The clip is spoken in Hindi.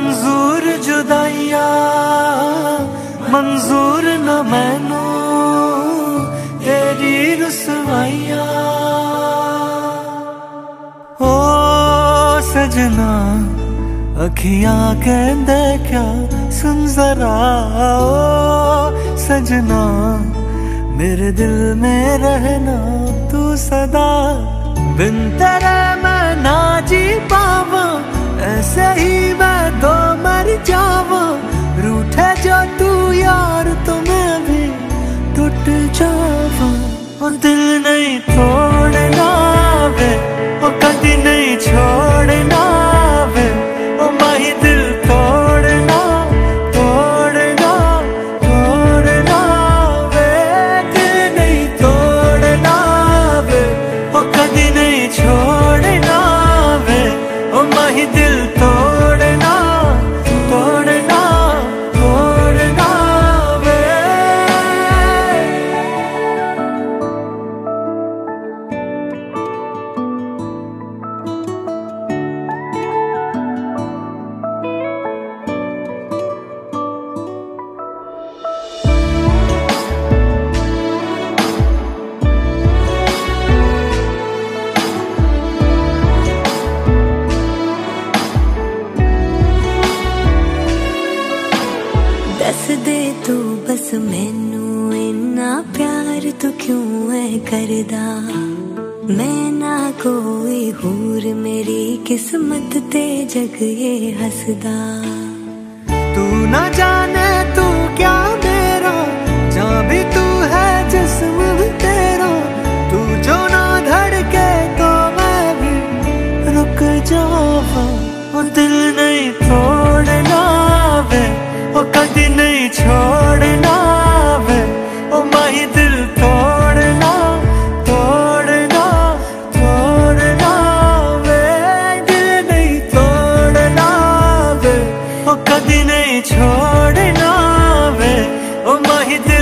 मंजूर जुदाइया मंजूर न मैनू तेरी रुसवाइया। ओ सजना अखियां कहंदे क्या सुन जरा, ओ सजना मेरे दिल में रहना तू सदा। बिन तेरे मैं ना जी पावा, ऐसे ही मैं तो मर जावा। रूठे जो तू यार तो मैं भी टूट जावा। और दिल नहीं तोड़ना वे, और कभी नहीं छोड़ना वे, ओ माही दिल तोड़ना तोड़ना तोड़ना वे। दिल नहीं तोड़ना वे, ओ कभी नहीं छोड़ना वे, ओ माही दिल तोड़ना तोड़ना तोड़ना वे। दस दे तू बस मैनू इन्ना प्यार तू क्यों है करदा। मैं ना कोई हूर मेरी किस्मत ते जग ये हसदा। तू ना जाने तू क्या मेरा, जा भी तू है जिस्म भी तेरा। तू जो ना धड़के तो मैं भी रुक जावा। और दिल नहीं तोड़ना वे, और कभी नहीं छोड़ना वे, ओ माही दिल तोड़ना तोड़ना तोड़ना वे। दिल नहीं तोड़ना वे, ओ कभी नहीं छोड़ना वे, ओ माही दिल